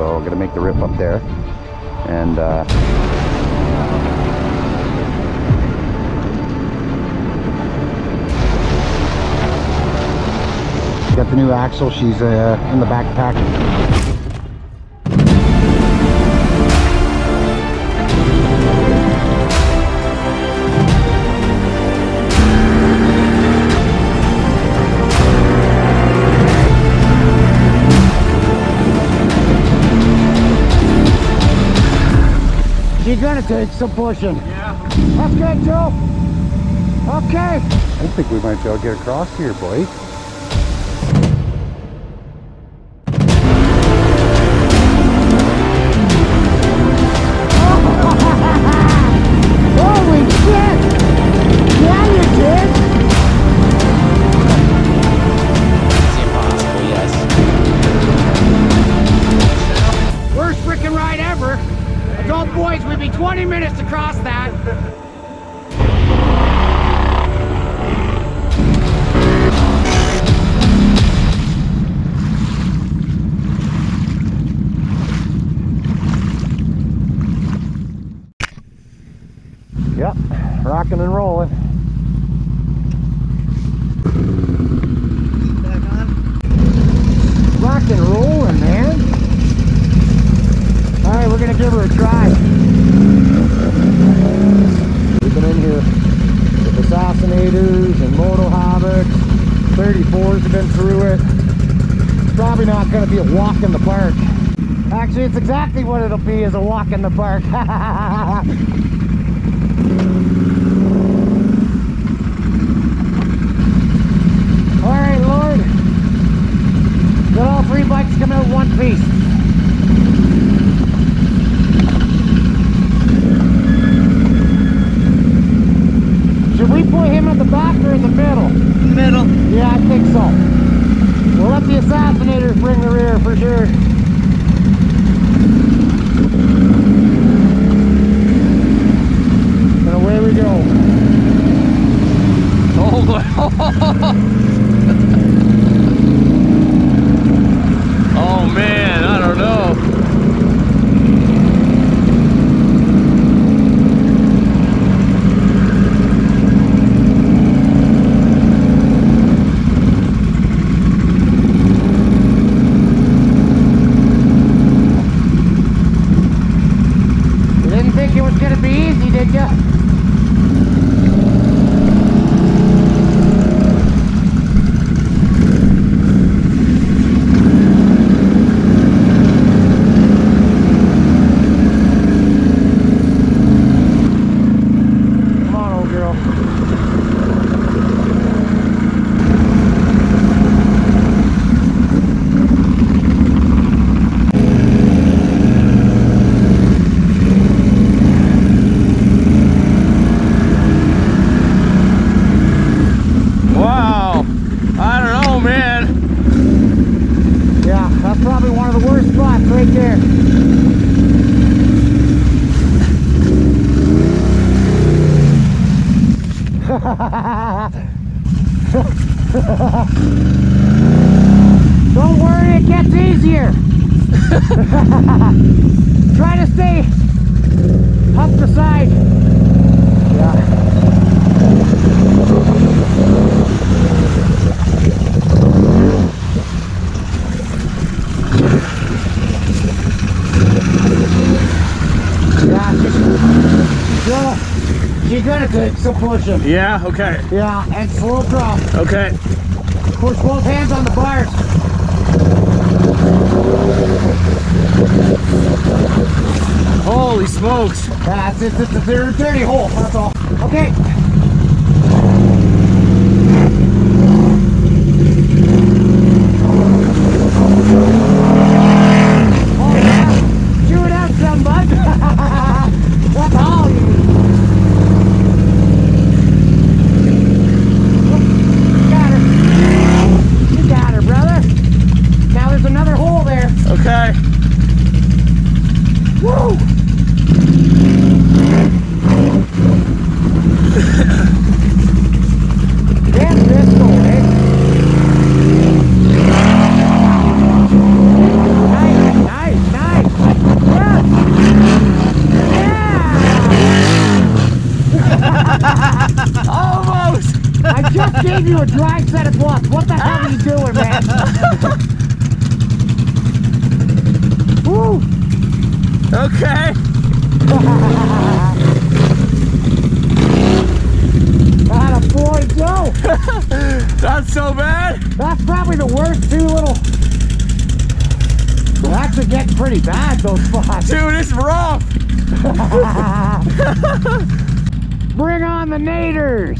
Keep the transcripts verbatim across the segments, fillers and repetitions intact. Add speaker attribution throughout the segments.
Speaker 1: So I'm gonna make the rip up there, and uh, got the new axle. She's uh, in the backpack. You're gonna take some pushing.
Speaker 2: Yeah.
Speaker 1: That's good, Joe. Okay. I think we might be able to get across here, boy. Holy shit! Yeah, you did.
Speaker 3: It's impossible, yes.
Speaker 2: Worst freaking ride ever. I told boys we'd be twenty minutes to cross that.
Speaker 1: Yep, rocking and rolling.
Speaker 3: Back on.
Speaker 1: Rocking and rolling, man. All right, we're gonna give her a try. We've been in here with assassinators and moto havocs. thirty-fours have been through it. It's probably not gonna be a walk in the park. Actually, it's exactly what it'll be, is a walk in the park. All right, Lord. Got all three bikes coming out one piece. Should we put him at the back or in the middle?
Speaker 3: Middle.
Speaker 1: Yeah, I think so. We'll let the assassinators bring the rear for sure. And away we go.
Speaker 3: Oh, oh man, I don't know.
Speaker 1: You didn't think it was going to be easy, did you? Probably one of the worst spots right there. Don't worry, it gets easier. Try to stay up the side. Yeah. You're gonna take some pushing.
Speaker 2: Yeah, okay.
Speaker 1: Yeah, and slow drop.
Speaker 2: Okay.
Speaker 1: Push both hands on the bars.
Speaker 2: Holy smokes.
Speaker 1: Yeah, it's, it's, it's a dirty hole, that's all. Okay. Oh yeah, chew it out some, bud. That's all you need. Got her. You got her, brother. Now there's another hole there.
Speaker 2: Okay.
Speaker 1: Woo!
Speaker 2: you a dry set of gloves. What the hell are you doing, man? Woo!
Speaker 3: Okay.
Speaker 2: Atta boy, Joe.
Speaker 3: Not so bad.
Speaker 2: That's probably the worst two little. They're actually getting pretty bad, those spots.
Speaker 3: Dude, it's rough.
Speaker 2: Bring on the naders.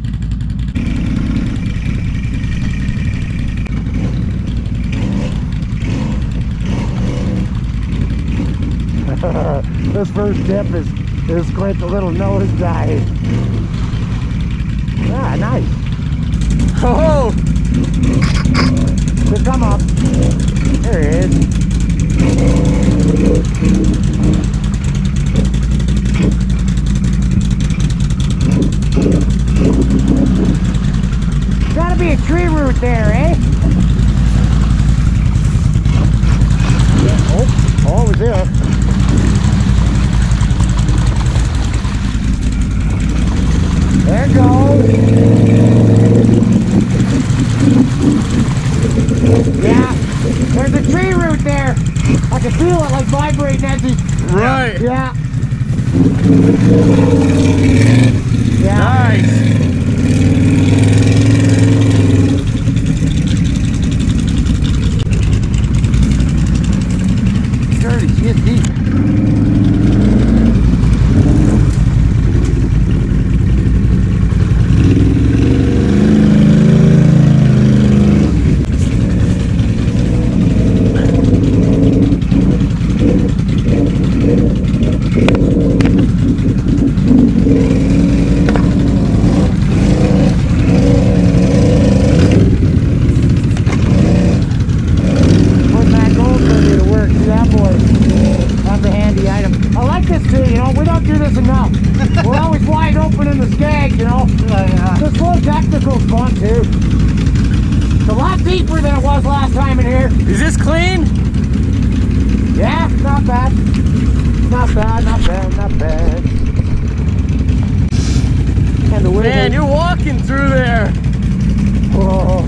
Speaker 1: This first dip is is quite the little nose dive. Ah, nice.
Speaker 3: Oh,
Speaker 1: So come up. There it is.
Speaker 2: Gotta be a tree root there, eh?
Speaker 1: Oh, oh, it was there.
Speaker 2: There it goes. Yeah, there's a tree root there. I can feel it like vibrating as he.
Speaker 3: right.
Speaker 2: Yeah. Yeah.
Speaker 3: Nice.
Speaker 1: Dirty, she is deep.
Speaker 2: Deeper than it was last time in here.
Speaker 3: Is this clean?
Speaker 2: Yeah, not bad. Not bad, not bad, not bad. And the way
Speaker 3: Man,
Speaker 2: they...
Speaker 3: you're walking through there.
Speaker 2: Oh.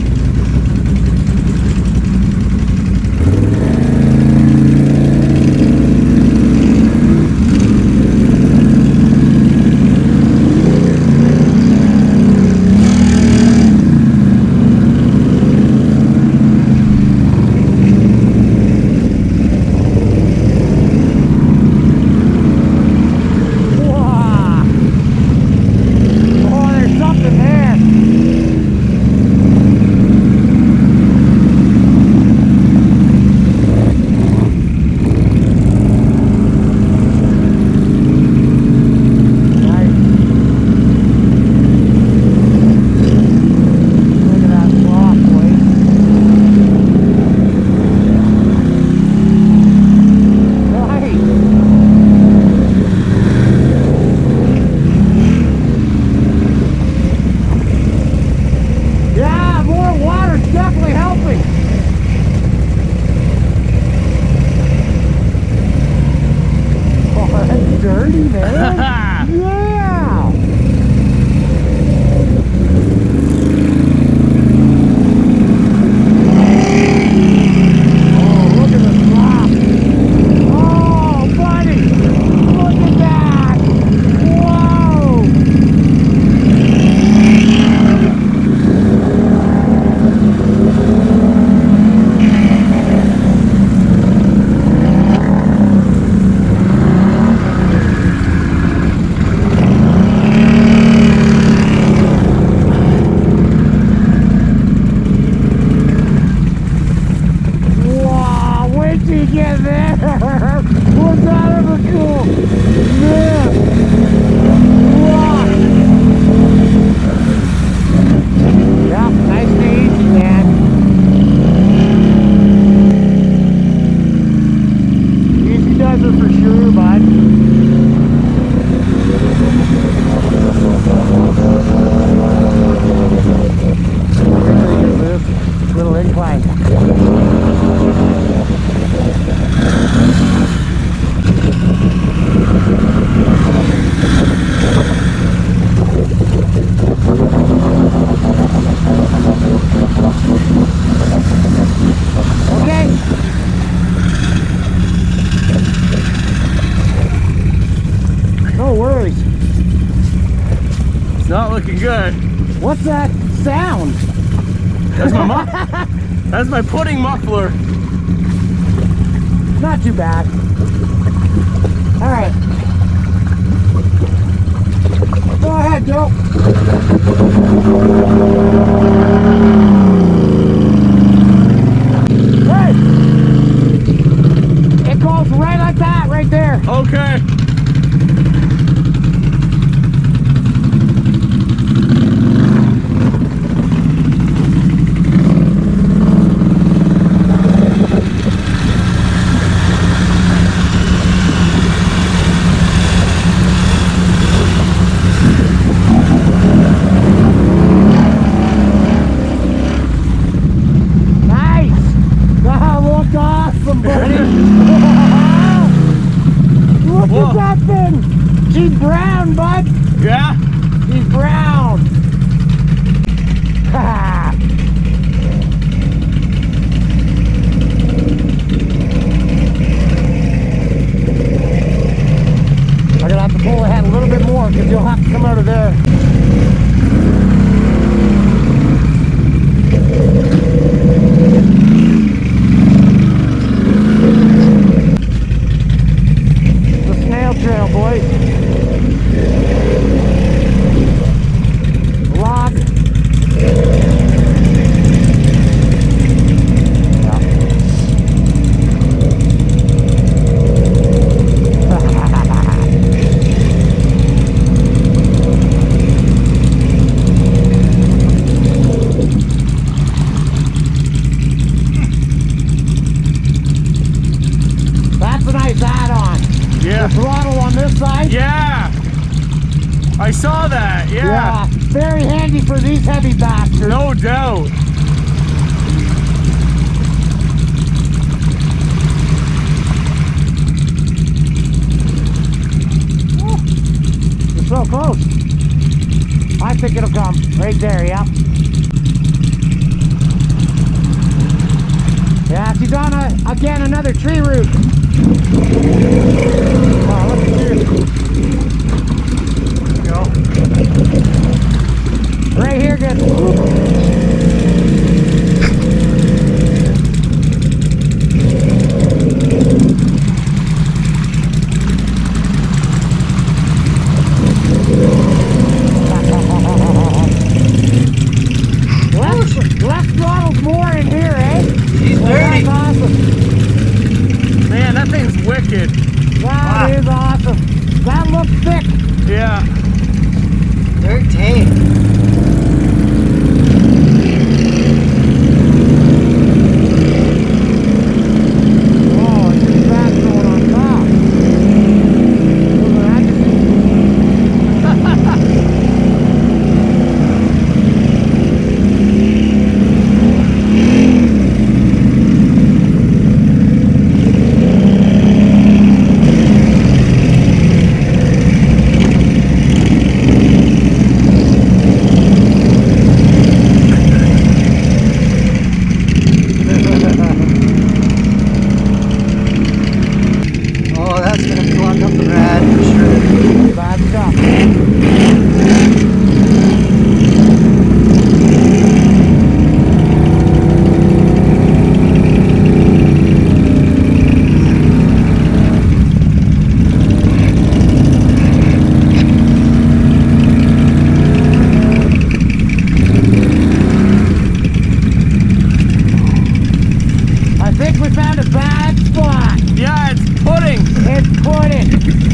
Speaker 1: dirty, man. Yeah. Oh, look at the drop. Oh, buddy. Look at that. Whoa. Get there! Was that ever cool? Man! Wow! Yeah, nice and easy, man. Easy does it for sure, bud. This little incline.
Speaker 3: Not looking good.
Speaker 1: What's that sound?
Speaker 3: That's my muff. That's my pudding muffler.
Speaker 1: Not too bad. All right. Go ahead, Joe. Hey! It goes right like that, right there.
Speaker 3: Okay.
Speaker 1: Look
Speaker 3: Whoa.
Speaker 1: at that thing! She's brown, bud!
Speaker 3: Yeah?
Speaker 1: She's brown! I'm gonna have to pull ahead a little bit more because you'll have to come out of there. Trail, boys. Lock. Yeah. That's a nice add-on.
Speaker 3: Yeah.
Speaker 1: The throttle on this side.
Speaker 3: Yeah. I saw that. Yeah.
Speaker 1: Yeah. Very handy for these heavy bastards.
Speaker 3: No doubt.
Speaker 1: You're so close. I think it'll come right there. Yeah. Yeah. She's on a, again another tree root. Oh, look at you. Go. Right here gets less, less throttles more in here, eh?
Speaker 2: She's
Speaker 1: Well,
Speaker 2: dirty.
Speaker 1: that's awesome.
Speaker 3: Man, that thing's wicked.
Speaker 1: That
Speaker 3: Wow.
Speaker 1: is awesome. That looks thick.
Speaker 3: Yeah.
Speaker 2: thirteen.
Speaker 1: Oh, it's just that going on top. Look at that.
Speaker 2: Oh, that's gonna clog up the rad for sure.
Speaker 1: Bad stuff. I think we found a bad spot.
Speaker 3: Yeah, it's pudding.
Speaker 1: It's pudding.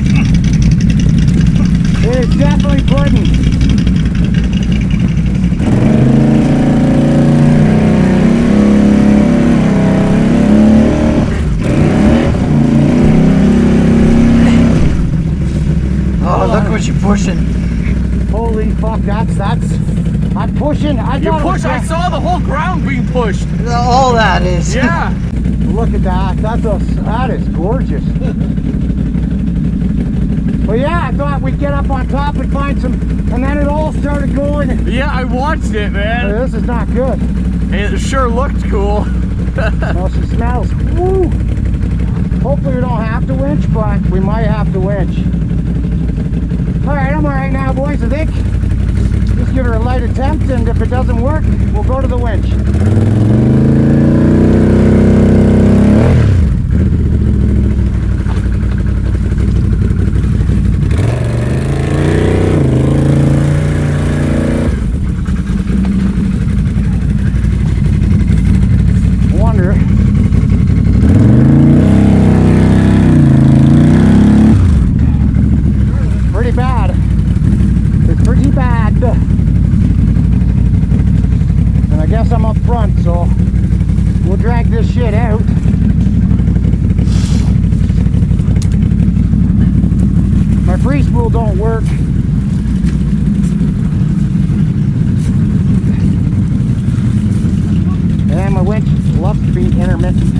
Speaker 1: It is definitely pudding.
Speaker 2: Oh, look what you're pushing.
Speaker 1: Holy fuck, that's, that's, I'm pushing. I
Speaker 3: You
Speaker 1: thought it was
Speaker 3: push. I
Speaker 1: that-
Speaker 3: saw the whole ground being pushed.
Speaker 2: All that is.
Speaker 3: Yeah.
Speaker 1: Look at that. That's a, that is gorgeous. Well, yeah, I thought we'd get up on top and find some, and then it all started going.
Speaker 3: Yeah, I watched it, man.
Speaker 1: This is not good.
Speaker 3: It sure looked cool.
Speaker 1: Well, she smells. Woo! Hopefully we don't have to winch, but we might have to winch. All right, I'm all right now, boys, I think. Just give her a light attempt, and if it doesn't work, we'll go to the winch. So we'll drag this shit out. My free spool don't work. And my winch loves to be intermittent.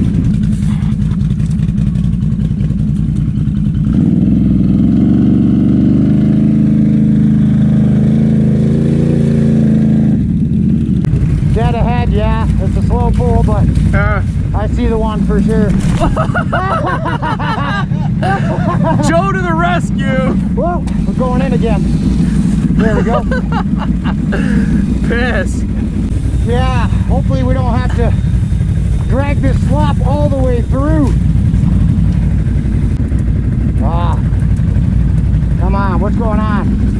Speaker 1: Dead ahead, yeah, it's a slow pull, but uh, I see the one for sure.
Speaker 3: Joe to the rescue!
Speaker 1: Whoa, we're going in again. There we go.
Speaker 3: Piss.
Speaker 1: Yeah, hopefully we don't have to drag this slop all the way through. Ah, come on, what's going on?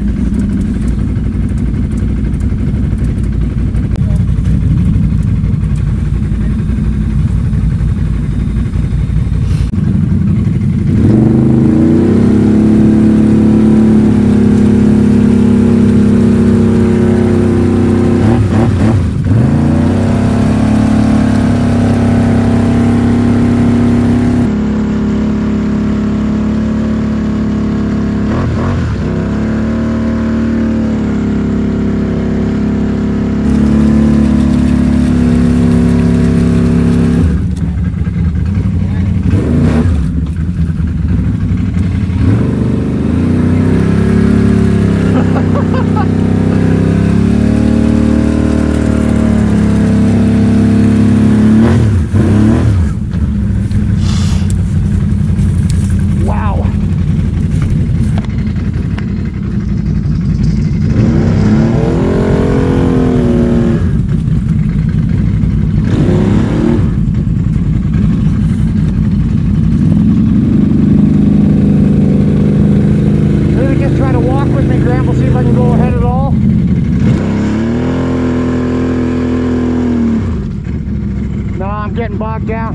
Speaker 1: Getting bogged down.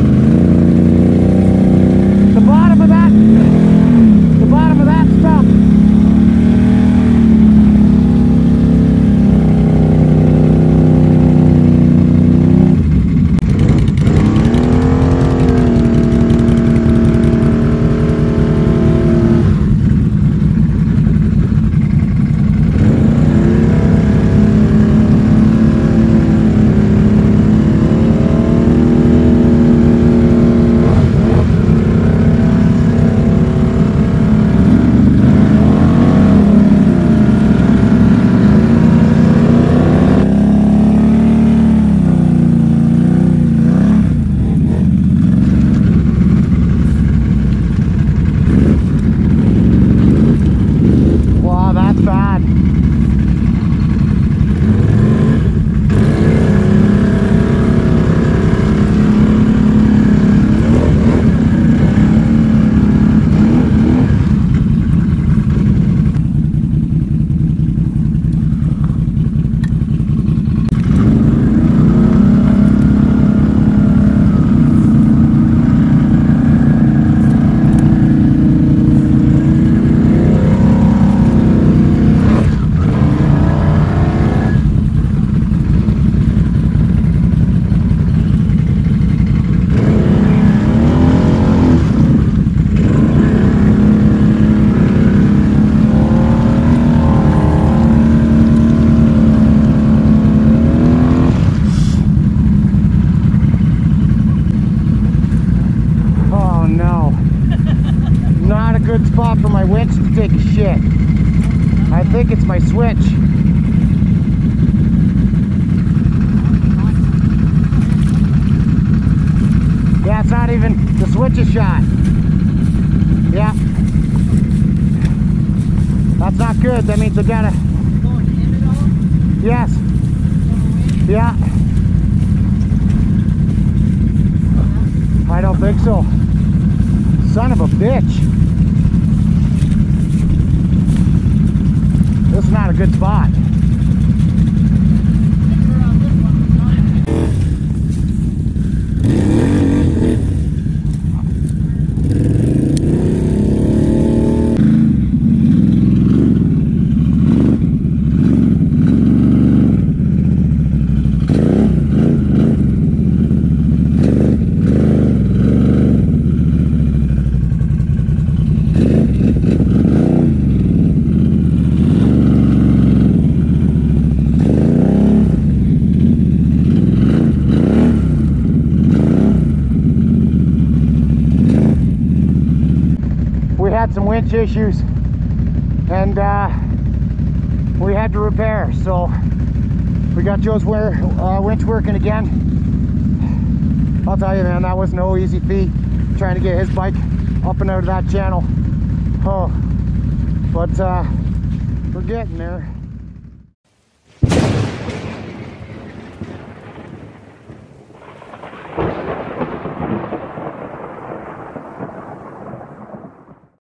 Speaker 1: The bottom of that, the bottom of that stump. Good spot for my winch to take a shit. I think it's my switch. Yeah, it's not even, the switch is shot. Yeah. That's not good. That means I gotta Yes. Yeah. I don't think so. Son of a bitch. This is not a good spot. Some winch issues, and uh, we had to repair, so we got Joe's uh, winch working again. I'll tell you, man, that was no easy feat trying to get his bike up and out of that channel. Oh, but uh, we're getting there.